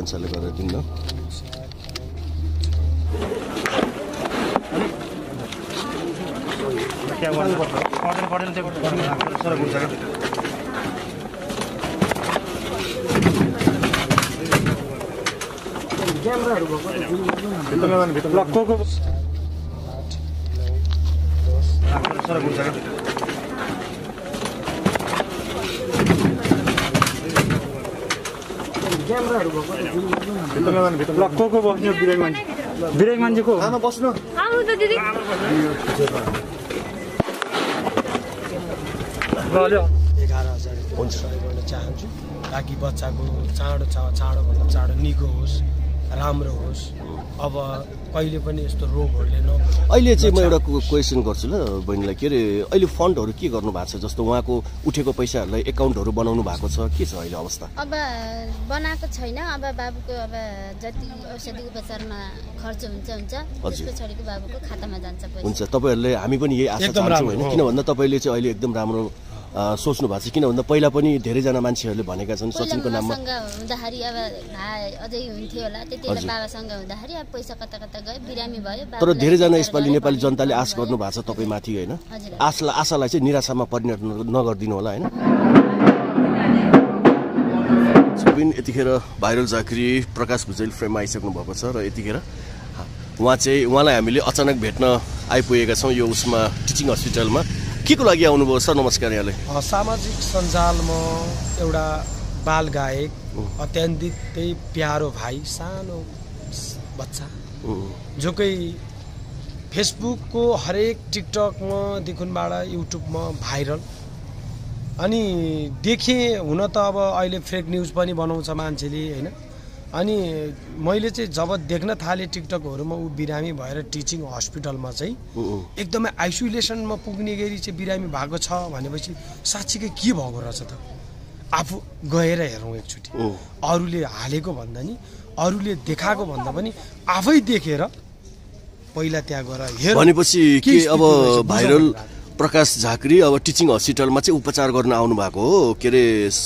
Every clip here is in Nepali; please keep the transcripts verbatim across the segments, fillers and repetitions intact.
अनुसारले गरेर दिन्न क्यामेराहरु भएको भित्रमा भित्र ब्लक को क्यामेराहरु भएको भित्रमा भित्र ब्लक को को बस्यो बिरामी मान्छे बिरामी मान्छेको आमा बस्नु आउनु त दिदी एघार हजार हुन्छ गर्न चाहन्छु ताकि बच्चाको चाँडो चाँडो भन्दा चाँडो निको होस् राम्रो होस् अब कहिले पनि यस्तो रोगहरूले न अहिले चाहिँ म एउटा क्वेसन गर्छु ल बहिनीलाई के अरे अहिले फन्डहरू के गर्नु भएको छ जस्तो उहाँको उठेको पैसाहरूलाई एकाउन्टहरू बनाउनु भएको छ के छ अहिले अवस्था अब बनाएको छैन अब बाबुको अब जति औषधि उपचारमा खर्च हुन्छ हुन्छ त्यस पछाडिको बाबुको खातामा जान्छ पैसा हुन्छ तपाईहरुले हामी पनि यही आशा चाहन्छौँ हैन किन भन्दा तपाईले चाहिँ अहिले एकदम राम्रो सोच्नु भएको छ किन भन्दा पहिला पनि धेरै जना मान्छेहरूले भनेका छन् सचिनको नाममा सँग हुँदाखेरि अब भाइ अझै हुन्थ्यो होला त्यतिबेला बाबासँग हुँदाखेरि अब पैसा कता कता गयो बिरामी भयो तर धेरै जना यसपालि नेपाली जनताले आश गर्नु भएको छ तपाई माथि हैन आशा आशालाई चाहिँ निराशामा परिणत नगर्दिनु होला हैन जुबिन यतिखेर भाइरल झाँक्री प्रकाश भुजेल फ्रेममा आइसक्नु भएको छ र यतिखेर उहाँ चाहिँ उहाँलाई हामीले अचानक भेट्न आइपुगेका छौं यो उसमा टिचिङ हस्पिटलमा के को लागि आउनुभयो सर नमस्कार यहाँले सामाजिक सञ्जालमा एउटा बाल गायक अत्यन्तै प्यारो भाइ सानो बच्चा जो कि फेसबुकको हरेक टिकटकमा देखुनबाट युट्युबमा भाइरल अनि देखे हुन त अब अहिले फेक न्युज पनि बनाउँछ मान्छेले हैन अनि मैले चाहिँ जब देख्न थाले टिकटकहरुमा उ बिरामी भएर टिचिङ हस्पिटलमा चाहिँ एकदमै आइसोलेसनमा पुग्ने गरी चाहिँ बिरामी भएको छ भनेपछि साच्चीकै के भएको रहेछ त आफू गएर हेरौँ एकचोटी अरूले हालेको भन्दा नि अरूले देखाएको भन्दा पनि आफै देखेर पहिला त्यहाँ गएर हेर भनेपछि के अब भाइरल प्रकाश झाँक्री अब टिचिङ हस्पिटलमा चाहिँ उपचार गर्न आउनु भएको हो के रे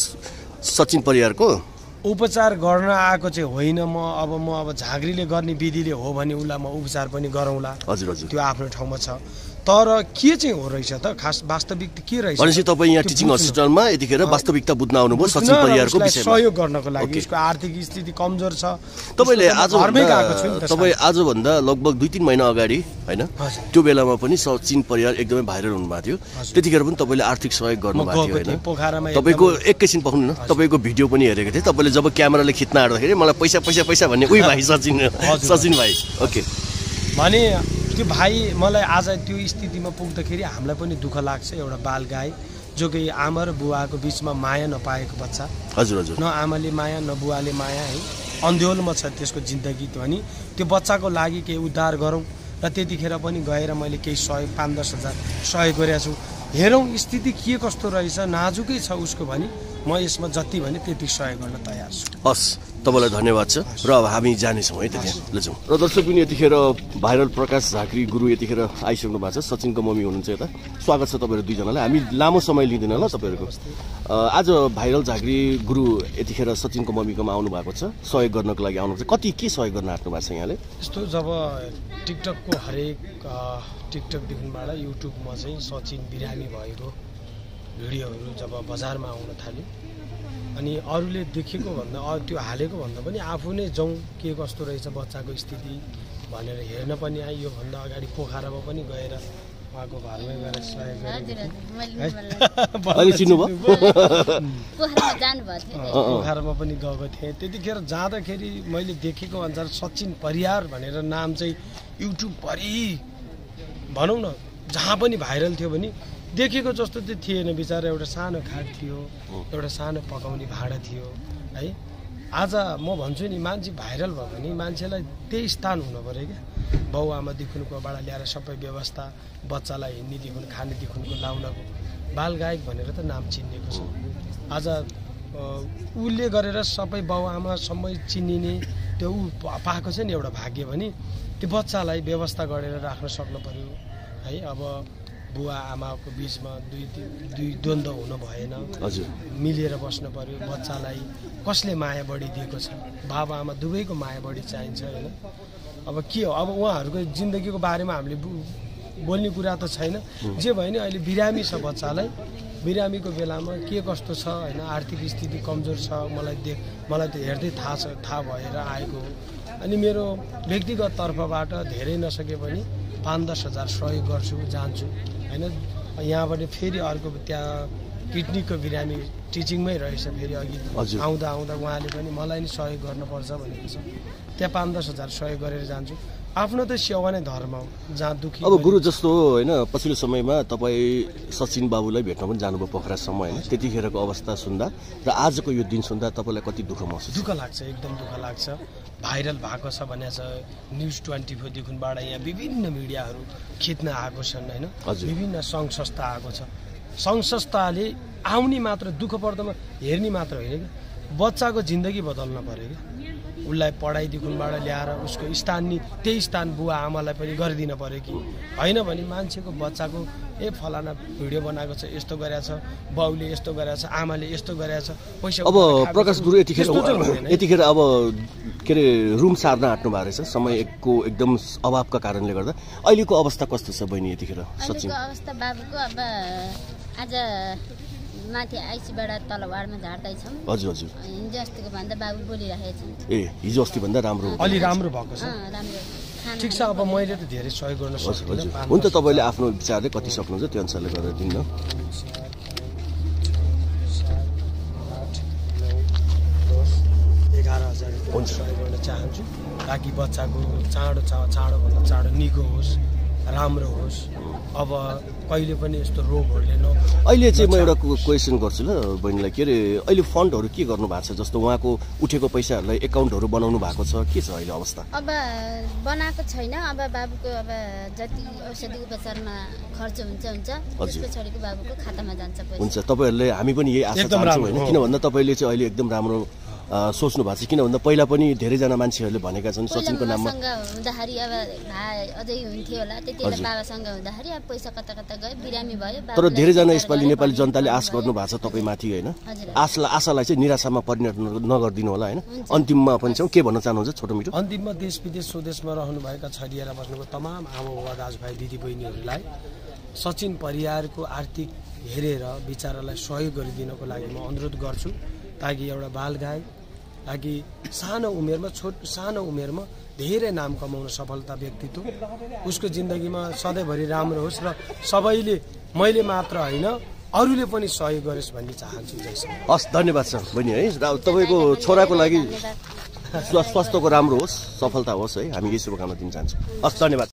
सचिन परियारको उपचार गर्न आएको चाहिँ होइन म अब म अब झाँक्रीले गर्ने विधिले हो भने उलाई म उपचार पनि गरौँला हजुर हजुर त्यो आफ्नो ठाउँमा छ तर के चाहिँ हो रहेछ त खास वास्तविक के रहेछ भनेपछि तपाई यहाँ टिचिङ हस्पिटलमा यतिखेर वास्तविकता बुझ्न आउनुभयो सचिन परियारको विषयमा सहयोग गर्नको लागि यसको आर्थिक स्थिति कमजोर छ तपाईले आज तपाई आज भन्दा लगभग दुई तीन महिना अगाडि हैन त्यो बेलामा पनि सचिन परियार एकदमै भाइरल हुनुभएको थियो त्यतिखेर पनि तपाईले आर्थिक सहयोग गर्नुभएको थियो हैन पोखरामा तपाईको एकैछिन पाउनु न तपाईको भिडियो पनि हेरेको थिए तपाईले जब क्यामेराले खिच्न आउँदाखेरि मलाई पैसा पैसा पैसा भन्ने उही भाइ सचिन सचिन भाइ ओके भने त्यो भाइ मलाई आज त्यो स्थितिमा पुग्दाखेरि हामीलाई पनि दुःख लाग्छ एउटा बाल गाई जो कि आमा र बुवाको बीचमा माया नपाएको बच्चा हजुर हजुर न आमाले माया न बुवाले माया है अन्धोलमा छ त्यसको जिन्दगी भने त्यो बच्चाको लागि केही उद्धार गरौँ र त्यतिखेर पनि गएर मैले केही सहयोग पाँच दस हजार सहयोग गरेको छु हेरौँ स्थिति के कस्तो रहेछ नाजुकै छ उसको भने म यसमा जति भने त्यति सहयोग गर्न तयार छु हस् तपाईलाई धन्यवाद छ र अब हामी जानेछौँ है त्यहाँ ल जाउँ र दर्शक पनि यतिखेर भाइरल प्रकाश झाँक्री गुरु यतिखेर आइसक्नु भएको छ सचिनको मम्मी हुनुहुन्छ यता स्वागत छ तपाईहरु दुईजनालाई हामी लामो समय लिँदैन ल तपाईहरुको आज भाइरल झाँक्री गुरु यतिखेर सचिनको मम्मीकोमा आउनु भएको छ सहयोग गर्नको लागि आउनु भएको छ कति के सहयोग गर्न आट्नु भएको छ यहाँले यस्तो जब टिकटकको हरेक टिकटकदेखिबाट युट्युबमा चाहिँ सचिन बिरामी भएको भिडियोहरू जब बजारमा आउन थाल्यो अनि अरूले देखेको भन्दा त्यो हालेको भन्दा पनि आफू नै जाउँ के कस्तो रहेछ बच्चाको स्थिति भनेर हेर्न पनि आयो यो भन्दा अगाडि पोखरामा पनि गएर उहाँको घरमै गएर सहयोग पोखरामा पनि गएको थिएँ त्यतिखेर जाँदाखेरि मैले देखेको अनुसार सचिन परियार भनेर नाम चाहिँ युट्युबभरि भनौँ न जहाँ पनि भाइरल थियो भने देखेको जस्तो चाहिँ थिएन बिचारा एउटा सानो खाट थियो एउटा सानो पकाउने भाँडा थियो है आज म भन्छु नि मान्छे भाइरल भयो भने मान्छेलाई त्यही स्थान हुनु पर्यो क्या बाउ आमादेखिकोबाट ल्याएर सबै व्यवस्था बच्चालाई हिँड्नेदेखि खानेदेखिको लाउनको बाल गायक भनेर त नाम चिनिएको छ आज उसले गरेर सबै बाउ आमासम्म चिनिने त्यो ऊ पाएको छ नि एउटा भाग्य भने त्यो बच्चालाई व्यवस्था गरेर राख्न सक्नु पर्यो है अब बुवा आमाको बिचमा दुई दुई द्वन्द्व हुन भएन हजुर मिलेर बस्नु पर्यो बच्चालाई कसले माया बढी दिएको छ बाबा आमा दुवैको माया बढी चाहिन्छ हैन अब के हो अब उहाँहरूको जिन्दगीको बारेमा हामीले बोल्ने कुरा त छैन जे भयो नि अहिले बिरामी छ बच्चालाई बिरामीको बेलामा के कस्तो छ हैन आर्थिक स्थिति कमजोर छ मलाई देख मलाई त हेर्दै थाहा छ थाहा भएर आएको हो अनि मेरो व्यक्तिगत तर्फबाट धेरै नसके पनि पाँच दस हजार सहयोग गर्छु जान्छु हैन यहाँबाट फेरि अर्को त्यहाँ किडनीको बिरामी टिचिङमै रहेछ फेरि अघि आउँदा आउँदा उहाँले पनि मलाई नि सहयोग गर्नुपर्छ भनेको छ त्यहाँ पाँच दस हजार सहयोग गरेर जान्छु आफ्नो त सेवा नै धर्म हो जहाँ दुखी अब गुरु जस्तो होइन पछिल्लो समयमा तपाईँ सचिन बाबुलाई भेट्न पनि जानुभयो पोखरासम्म होइन त्यतिखेरको अवस्था सुन्दा र आजको यो दिन सुन्दा तपाईँलाई कति दुःख महसुस दुःख लाग्छ एकदम दुःख लाग्छ भाइरल भएको छ भने छ न्युज ट्वेन्टी फोरदेखिबाट यहाँ विभिन्न मिडियाहरू खिच्न आएको छन् होइन विभिन्न सङ्घ संस्था आएको छ सङ्घ संस्थाले आउने मात्र दुःख पर्दामा हेर्ने मात्र होइन कि बच्चाको जिन्दगी बदल्न पर्यो कि उसलाई पढाइदेखिबाट ल्याएर उसको स्थानीय त्यही स्थान बुवा आमालाई पनि गरिदिन पर्यो कि होइन भने मान्छेको बच्चाको ए फलाना भिडियो बनाएको छ यस्तो गरेछ बाउले यस्तो गरेछ आमाले यस्तो गरेछ पैसा अब प्रकाश गुरु यतिखेर यतिखेर अब के अरे रुम सार्न आँट्नु भएको रहेछ समयको एकदम अभावका कारणले गर्दा अहिलेको अवस्था कस्तो छ बहिनी यतिखेर सचिन अवस्था बाबुको अब आज माथि आइसीबाट तल वार्डमा झार्दैछौँ हजुर हजुर हिजो अस्तिको भन्दा बाबु बोलिरहेको छ ए हिजो अस्ति भन्दा राम्रो अलि राम्रो भएको छ राम्रो ठिक छ अब मैले त धेरै सहयोग गर्न सक्छु हुन्छ तपाईँले आफ्नो विचारले कति सक्नुहुन्छ त्यो अनुसारले गरेर दिनु एघार हजार हुन्छ सहयोग गर्न चाहन्छु ताकि बच्चाको चाँडो चाँडोभन्दा चाँडो निको होस् राम्रो होस् अब कहिले पनि यस्तो रोगहरूले न अहिले चाहिँ म एउटा क्वेसन गर्छु ल बहिनीलाई के अरे अहिले फन्डहरू के गर्नु भएको छ जस्तो उहाँको उठेको पैसाहरूलाई एकाउन्टहरू बनाउनु भएको छ के छ अहिले अवस्था अब बनाएको छैन अब बाबुको अब जति औषधि उपचारमा खर्च हुन्छ हुन्छ त्यसको छोडेको बाबुको खातामा जान्छ पैसा हुन्छ तपाईँहरूले हामी पनि यही आशा चाहन्छौँ होइन किन भन्दा तपाईँले चाहिँ अहिले एकदम राम्रो सोच्नु भएको छ किन भन्दा पहिला पनि धेरैजना मान्छेहरूले भनेका छन् सचिनको नाममा हुँदाखेरि अब भाइ अझै हुन्थ्यो होला त्यति बेला बाबासँग हुँदाखेरि अब पैसा कता कता गयो बिरामी भयो तर धेरैजना यसपालि नेपाली जनताले आश गर्नु भएको छ तपाईँमाथि होइन आशा आशालाई चाहिँ निराशामा परिणत नगरिदिनु होला होइन अन्तिममा पनि छौँ के भन्न चाहनुहुन्छ छोटो मिठो अन्तिममा देश विदेश स्वदेशमा रहनुभएका छरिएर बस्नुको तमाम आमा बाबा दाजुभाइ दिदीबहिनीहरूलाई सचिन परियारको आर्थिक हेरेर विचारालाई सहयोग गरिदिनको लागि म अनुरोध गर्छु ताकि एउटा बालगायक ताकि सानो उमेरमा छोट सानो उमेरमा धेरै नाम कमाउन सफलता व्यक्तित्व उसको जिन्दगीमा सधैँभरि राम्रो होस् र सबैले मैले मात्र होइन अरूले पनि सहयोग गरेस् भन्ने चाहन्छु जैसा हस् धन्यवाद छ बहिनी है तपाईँको छोराको लागि स्वास्थ्यको राम्रो होस् सफलता होस् है हामी यही शुभकामना दिन चाहन्छौँ हस् धन्यवाद